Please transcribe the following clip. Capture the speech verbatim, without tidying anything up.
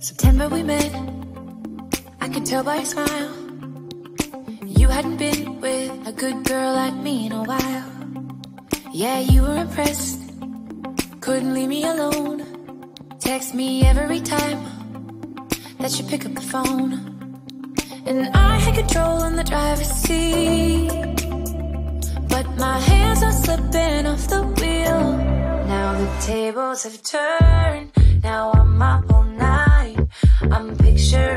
September we met, I could tell by your smile. You hadn't been with a good girl like me in a while. Yeah, you were impressed, couldn't leave me alone. Text me every time that you pick up the phone. And I had control in the driver's seat, but my hands are slipping off the wheel. Now the tables have turned, now I'm up all night. I'm picturing